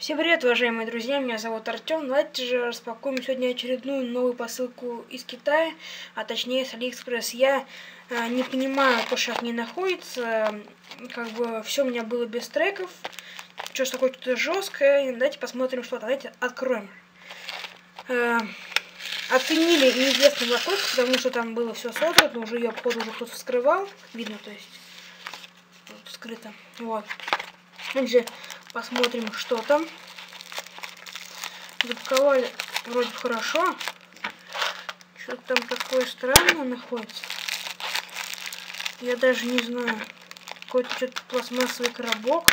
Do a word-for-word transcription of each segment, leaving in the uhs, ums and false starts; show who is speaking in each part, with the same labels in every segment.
Speaker 1: Всем привет, уважаемые друзья, меня зовут Артем. Давайте же распакуем сегодня очередную новую посылку из Китая, а точнее с Алиэкспресс. Я э, не понимаю, то, что не находится, как бы все у меня было без треков, что-то такое что-то жесткое. Давайте посмотрим, что-то. Давайте откроем. Э, Оценили неизвестную локотку, потому что там было все содрано, уже ее, походу, уже кто-то вскрывал, видно, то есть вот, вскрыто. Вот. Также посмотрим, что там. Запаковали вроде хорошо. Что-то там такое странное находится. Я даже не знаю. Какой-то что-то пластмассовый коробок.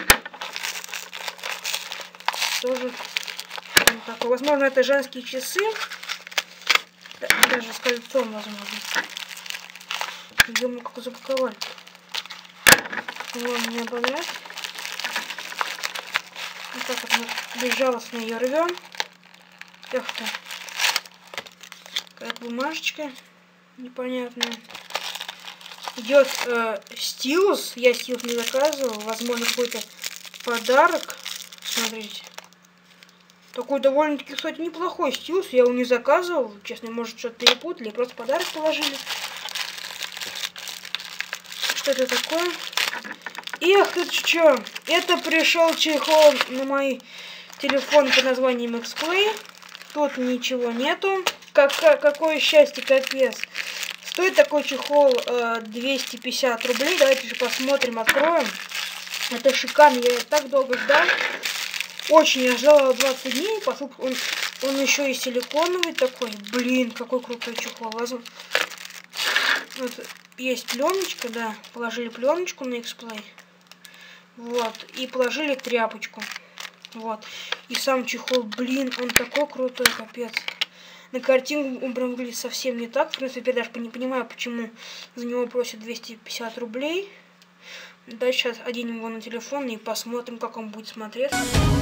Speaker 1: Тоже такой. Возможно, это женские часы. Даже с кольцом, возможно. Где мы как запаковали. Вот, мне понравилось. Вот так вот мы безжалостно ее рвем. Эх-то. Какая-то бумажечка непонятная. Идет э, стилус. Я стилус не заказывал. Возможно, какой-то подарок. Смотрите. Такой довольно-таки, кстати, неплохой стилус. Я его не заказывал. Честно, может, что-то перепутали. Просто подарок положили. Что это такое? Эх, это что? Это пришел чехол на мой телефон под названием X-Play. Тут ничего нету. Как, какое счастье, капец. Стоит такой чехол э, двести пятьдесят рублей. Давайте же посмотрим, откроем. Это шикарно. Я так долго ждал. Очень я ждала двадцать дней. Поскольку он, он еще и силиконовый такой. Блин, какой крутой чехол. Вот, есть пленочка, да. Положили пленочку на X-Play. Вот. И положили тряпочку. Вот. И сам чехол, блин, он такой крутой, капец. На картинку он прям выглядит совсем не так. В принципе, я даже не понимаю, почему за него просят двести пятьдесят рублей. Дальше сейчас оденем его на телефон и посмотрим, как он будет смотреться.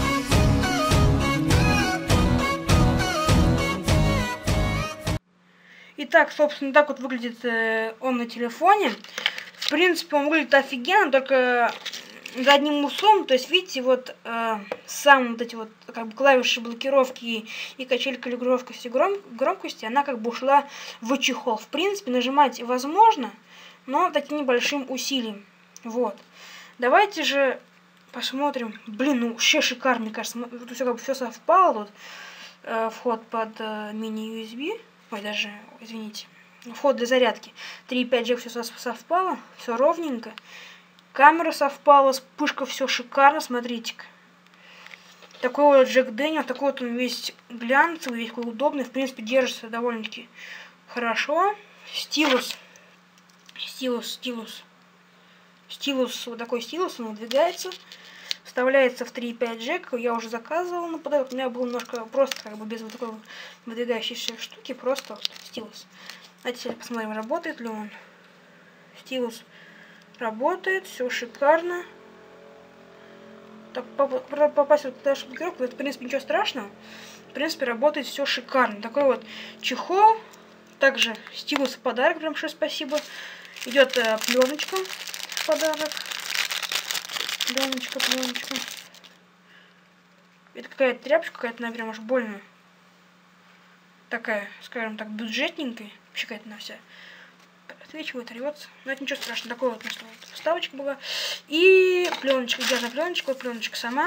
Speaker 1: Итак, собственно, так вот выглядит э, он на телефоне. В принципе, он выглядит офигенно, только за одним услом, то есть, видите, вот э, сам вот эти вот как бы клавиши блокировки и, и качелька регулировки гром, громкости, она как бы ушла в чехол. В принципе, нажимать возможно, но таким небольшим усилием. Вот. Давайте же посмотрим. Блин, ну вообще шикарно, мне кажется. Тут все как бы все совпало. Тут э, вход под э, мини-ю эс би. Ой, даже, извините. Вход для зарядки. три и пять джек все совпало. Все ровненько. Камера совпала, вспышка, все шикарно, смотрите-ка. Такой вот Джек Дэниел, такой вот он весь глянцевый, весь такой удобный, в принципе, держится довольно-таки хорошо. Стилус, стилус, стилус, стилус, вот такой стилус, он выдвигается, вставляется в три и пять джек, я уже заказывал на подарок, у меня был немножко просто, как бы без вот такой выдвигающейся штуки, просто вот стилус. Давайте посмотрим, работает ли он. Стилус. Работает, все шикарно. Так, попасть в эту блокировку, это, в принципе, ничего страшного. В принципе, работает все шикарно. Такой вот чехол. Также стилус в подарок, прям большое спасибо. Идет э, пленочка в подарок. Пленочка, пленочка. Это какая-то тряпочка, какая-то, наверное, аж больно. Такая, скажем так, бюджетненькая. Вообще какая-то на вся. Отвечивает, рвется. Но это ничего страшного. Такой вот, вот вставочка была. И пленочка, грязная пленочка, вот пленочка сама.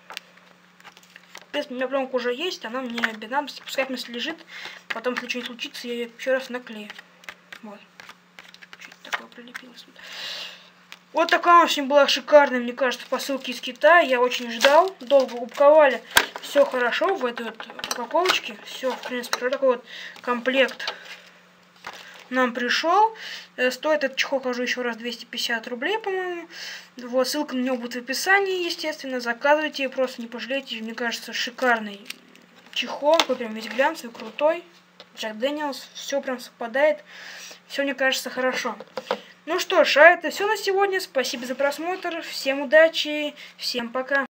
Speaker 1: В принципе, у меня пленка уже есть, она мне без надобности. Пускай если лежит, потом, если что-нибудь случится, я ее еще раз наклею. Вот. Что-то такое прилепилось. Вот такая очень была шикарная, мне кажется, посылка из Китая. Я очень ждал. Долго упаковали. Все хорошо в этой вот упаковочке. Все, в принципе, вот такой вот комплект нам пришел. Стоит этот чехол, скажу еще раз, двести пятьдесят рублей, по-моему. Вот, ссылка на него будет в описании, естественно. Заказывайте, просто не пожалейте. Мне кажется, шикарный чехол. Такой прям весь глянцевый, крутой. Джек Дэниелс. Все прям совпадает. Все, мне кажется, хорошо. Ну что ж, а это все на сегодня. Спасибо за просмотр. Всем удачи. Всем пока.